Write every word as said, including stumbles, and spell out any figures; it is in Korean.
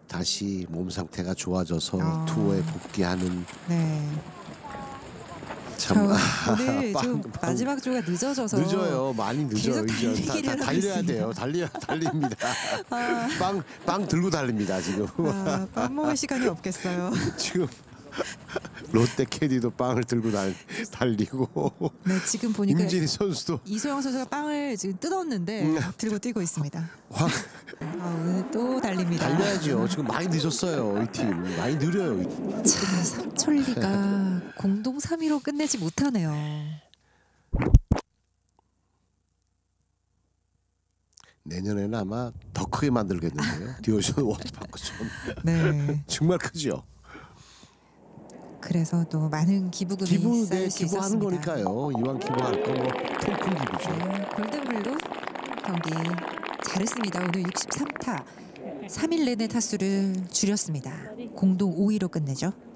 다시 몸 상태가 좋아져서 아. 투어에 복귀하는. 네. 참 저 오늘 빵, 좀 빵. 마지막 주가 늦어져서 늦어요. 많이 늦어요. 계속 이제 다, 달리기를 다 하고 달려야 있습니다. 돼요. 달려 달립니다. 아. 빵, 빵 들고 달립니다 지금. 아, 빵 먹을 시간이 없겠어요. 지금 롯데 캐디도 빵을 들고 달, 달리고. 네, 지금 보니까 임진희 선수도 이소영 선수가 빵을 지금 뜯었는데 음. 들고 뛰고 있습니다. 확 아, 오늘 또 달립니다. 달려야죠. 지금 많이 늦었어요. 이 팀 많이 느려요. 이 팀. 자, 삼천리가 공동 삼 위로 끝내지 못하네요. 내년에는 아마 더 크게 만들겠는데요. 디오션 워터파크처럼. 네. 정말 크죠. 그래서 또 많은 기부금이 기부, 쌓일 네, 수 기부하는 있었습니다. 거니까요. 이왕 기부할 거뭐통큰 기부죠. 네, 골든블루 경기 잘했습니다. 오늘 육십삼 타 삼 일 내내 타수를 줄였습니다. 공동 오 위로 끝내죠.